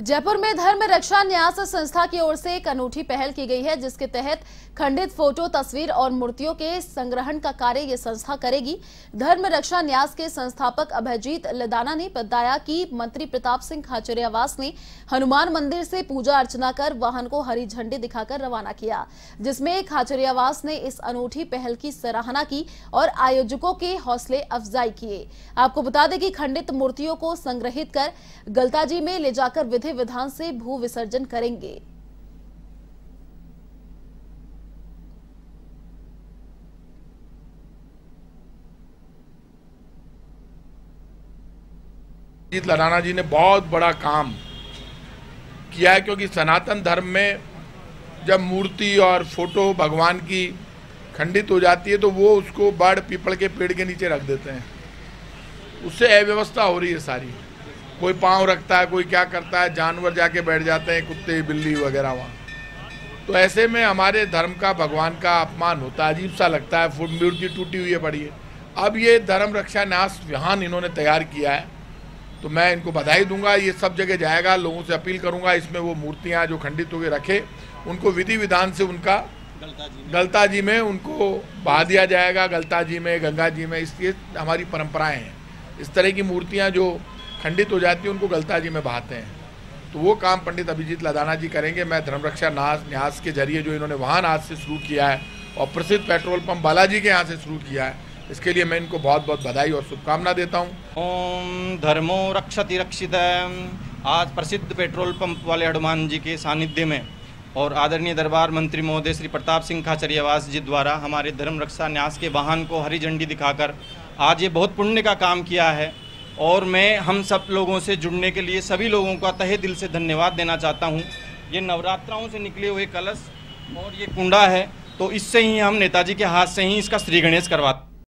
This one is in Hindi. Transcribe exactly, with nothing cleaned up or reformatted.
जयपुर में धर्म रक्षा न्यास संस्था की ओर से एक अनूठी पहल की गई है, जिसके तहत खंडित फोटो, तस्वीर और मूर्तियों के संग्रहण का कार्य ये संस्था करेगी। धर्म रक्षा न्यास के संस्थापक अभयजीत लदाना ने बताया कि मंत्री प्रताप सिंह खाचरियावास ने हनुमान मंदिर से पूजा अर्चना कर वाहन को हरी झंडी दिखाकर रवाना किया, जिसमें खाचरियावास ने इस अनूठी पहल की सराहना की और आयोजकों के हौसले अफजाई किए। आपको बता दें कि खंडित मूर्तियों को संग्रहित कर गलताजी में ले जाकर विधि विधान से भू विसर्जन करेंगे। अभयजीत लदाना जी ने बहुत बड़ा काम किया है, क्योंकि सनातन धर्म में जब मूर्ति और फोटो भगवान की खंडित हो जाती है तो वो उसको बड़ पीपल के पेड़ के नीचे रख देते हैं। उससे अव्यवस्था हो रही है सारी। कोई पांव रखता है, कोई क्या करता है, जानवर जाके बैठ जाते हैं, कुत्ते बिल्ली वगैरह वहाँ। तो ऐसे में हमारे धर्म का, भगवान का अपमान होता है, अजीब सा लगता है। मूर्ति टूटी हुई है पड़ी है। अब ये धर्म रक्षा न्यास वाहन इन्होंने तैयार किया है, तो मैं इनको बधाई दूंगा। ये सब जगह जाएगा। लोगों से अपील करूंगा, इसमें वो मूर्तियाँ जो खंडित होकर रखे उनको विधि विधान से उनका गलताजी में उनको बहा दिया जाएगा। गलताजी में, गंगा जी में, इसलिए हमारी परंपराएं हैं। इस तरह की मूर्तियाँ जो खंडित हो जाती है उनको गलताजी में बहाते हैं, तो वो काम पंडित अभयजीत लदाना जी करेंगे। मैं धर्म रक्षा न्यास के जरिए जो इन्होंने वाहन आज से शुरू किया है और प्रसिद्ध पेट्रोल पंप बालाजी के यहाँ से शुरू किया है, इसके लिए मैं इनको बहुत बहुत बधाई और शुभकामना देता हूँ। ओम धर्मो रक्षति रक्षित। आज प्रसिद्ध पेट्रोल पंप वाले हनुमान जी के सानिध्य में और आदरणीय दरबार मंत्री महोदय श्री प्रताप सिंह खाचरियावास जी द्वारा हमारे धर्म रक्षा न्यास के वाहन को हरी झंडी दिखाकर आज ये बहुत पुण्य का काम किया है। और मैं हम सब लोगों से जुड़ने के लिए सभी लोगों का तहे दिल से धन्यवाद देना चाहता हूँ। ये नवरात्राओं से निकले हुए कलश और ये कुंडा है, तो इससे ही हम नेताजी के हाथ से ही इसका श्री गणेश करवाते